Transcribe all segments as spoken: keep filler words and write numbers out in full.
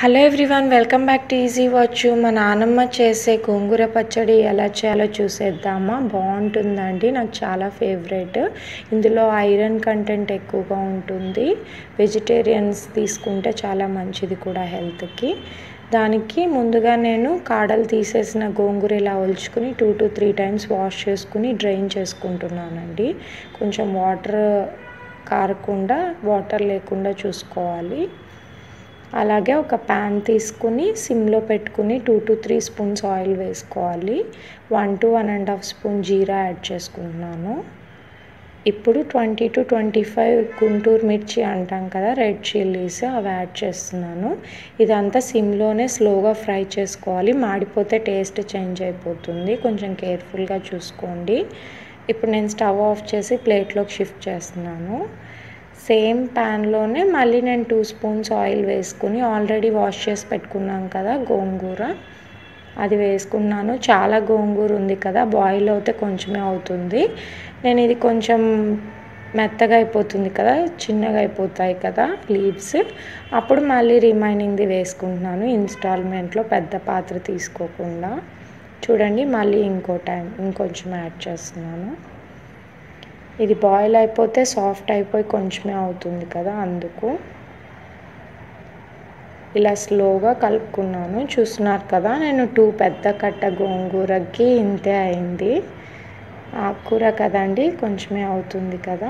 Hello everyone, welcome back to easy watch. మా నాన్నమ్మ చేసే గోంగూర పచ్చడి ఎలా చేయాలో చూసేద్దామా. బాగుంటుందండి, నాకు చాలా ఫేవరెట్. ఇందులో ఐరన్ కంటెంట్ ఎక్కువగా ఉంటుంది. వెజిటేరియన్స్ తీసుకుంటే చాలా మంచిది కూడా హెల్త్కి. దానికి ముందుగా నేను కాడలు తీసేసిన గోంగూర ఇలా ఒలుచుకుని two to three times wash చేసుకుని డ్రైన్ చేసుకుంటున్నానండి. కొంచెం వాటర్ కారకుండా, వాటర్ లేకుండా చూసుకోవాలి. అలాగే ఒక ప్యాన్ తీసుకుని సిమ్లో పెట్టుకుని two to three spoons oil వేసుకోవాలి. One to one and half spoon జీరా యాడ్ చేసుకుంటున్నాను. ఇప్పుడు twenty to twenty five Guntur మిర్చి అంటాం కదా, రెడ్ చిల్లీస్, అవి యాడ్ చేస్తున్నాను. ఇదంతా సిమ్లోనే స్లోగా ఫ్రై చేసుకోవాలి, మాడిపోతే టేస్ట్ చేంజ్ అయిపోతుంది. కొంచెం కేర్ఫుల్గా చూసుకోండి. ఇప్పుడు నేను స్టవ్ ఆఫ్ చేసి ప్లేట్లోకి షిఫ్ట్ చేస్తున్నాను. సేమ్ ప్యాన్లోనే మళ్ళీ నేను టూ స్పూన్స్ ఆయిల్ వేసుకుని ఆల్రెడీ వాష్ చేసి పెట్టుకున్నాను కదా గోంగూర, అది వేసుకున్నాను. చాలా గోంగూర ఉంది కదా, బాయిల్ అవుతే కొంచెమే అవుతుంది. నేను ఇది కొంచెం మెత్తగా అయిపోతుంది కదా, చిన్నగా అయిపోతాయి కదా లీవ్స్, అప్పుడు మళ్ళీ రిమైనింగ్ది వేసుకుంటున్నాను ఇన్స్టాల్మెంట్లో, పెద్ద పాత్ర తీసుకోకుండా. చూడండి, మళ్ళీ ఇంకో టైం ఇంకొంచెం యాడ్ చేస్తున్నాను. ఇది బాయిల్ అయిపోతే సాఫ్ట్ అయిపోయి కొంచెమే అవుతుంది కదా, అందుకు ఇలా స్లోగా కలుపుకున్నాను. చూస్తున్నారు కదా, నేను టూ పెద్ద కట్ట గోంగూరకి ఇంతే అయింది. ఆకుకూర కదండి, కొంచెమే అవుతుంది కదా.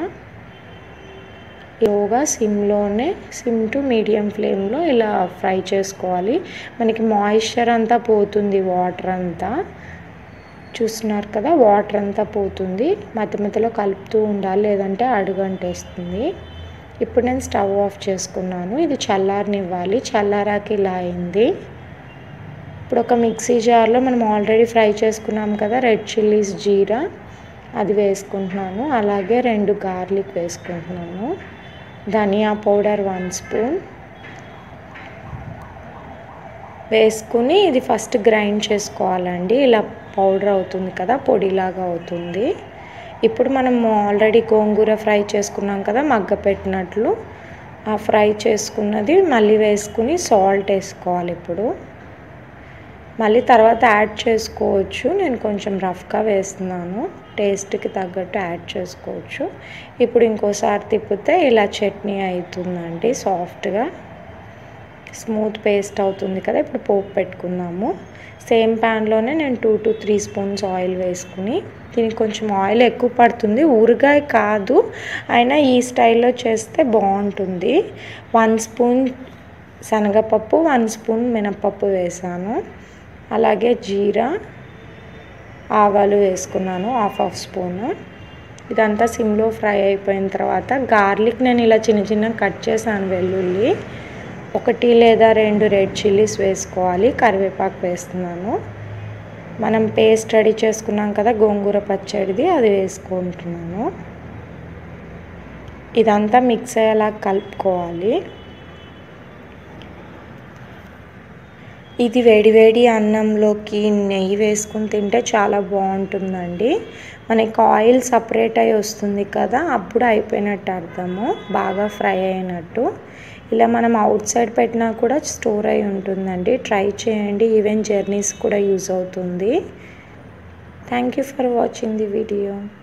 స్లోగా సిమ్లోనే, సిమ్ టు మీడియం ఫ్లేమ్లో ఇలా ఫ్రై చేసుకోవాలి. మనకి మాయిశ్చర్ అంతా పోతుంది, వాటర్ అంతా. చూస్తున్నారు కదా, వాటర్ అంతా పోతుంది. మధ్య మధ్యలో కలుపుతూ ఉండాలి, లేదంటే అడుగంటేస్తుంది. ఇప్పుడు నేను స్టవ్ ఆఫ్ చేసుకున్నాను. ఇది చల్లారనివ్వాలి. చల్లారాకి ఇలా అయింది. ఇప్పుడు ఒక మిక్సీ జార్లో మనం ఆల్రెడీ ఫ్రై చేసుకున్నాం కదా రెడ్ చిల్లీస్, జీరా, అది వేసుకుంటున్నాను. అలాగే రెండు గార్లిక్ వేసుకుంటున్నాను. ధనియా పౌడర్ వన్ స్పూన్ వేసుకుని ఇది ఫస్ట్ గ్రైండ్ చేసుకోవాలండి. ఇలా పౌడర్ అవుతుంది కదా, పొడిలాగా అవుతుంది. ఇప్పుడు మనం ఆల్రెడీ గోంగూర ఫ్రై చేసుకున్నాం కదా మగ్గ పెట్టినట్లు, ఆ ఫ్రై చేసుకున్నది మళ్ళీ వేసుకుని సాల్ట్ వేసుకోవాలి. ఇప్పుడు మళ్ళీ తర్వాత యాడ్ చేసుకోవచ్చు. నేను కొంచెం రఫ్గా వేస్తున్నాను, టేస్ట్కి తగ్గట్టు యాడ్ చేసుకోవచ్చు. ఇప్పుడు ఇంకోసారి తిప్పితే ఇలా చట్నీ అవుతుందండి, సాఫ్ట్గా స్మూత్ పేస్ట్ అవుతుంది కదా. ఇప్పుడు పోపు పెట్టుకుందాము. సేమ్ ప్యాన్లోనే నేను two to three spoons oil వేసుకుని, దీనికి కొంచెం ఆయిల్ ఎక్కువ పడుతుంది, ఊరగాయ కాదు అయినా ఈ స్టైల్లో చేస్తే బాగుంటుంది. వన్ స్పూన్ శనగపప్పు, వన్ స్పూన్ మినపప్పు వేసాను. అలాగే జీరా, ఆవాలు వేసుకున్నాను హాఫ్ హాఫ్ స్పూను. ఇదంతా సిమ్లో ఫ్రై అయిపోయిన తర్వాత గార్లిక్ నేను ఇలా చిన్న చిన్న కట్ చేశాను. వెల్లుల్లి ఒకటి లేదా రెండు రెడ్ చిల్లీస్ వేసుకోవాలి. కరివేపాకు వేస్తున్నాను. మనం పేస్ట్ రెడీ చేసుకున్నాం కదా గోంగూర పచ్చడిది, అది వేసుకుంటున్నాను. ఇదంతా మిక్స్ అయ్యేలా కలుపుకోవాలి. ఇది వేడివేడి అన్నంలోకి నెయ్యి వేసుకుని తింటే చాలా బాగుంటుందండి. మనకి ఆయిల్ సపరేట్ అయి వస్తుంది కదా, అప్పుడు అయిపోయినట్టు అర్థము, బాగా ఫ్రై అయినట్టు. ఇలా మనం అవుట్ సైడ్ పెట్టినా కూడా స్టోర్ అయి ఉంటుందండి. ట్రై చేయండి, ఈవెన్ జర్నీస్ కూడా యూజ్ అవుతుంది. Thank you for watching the video.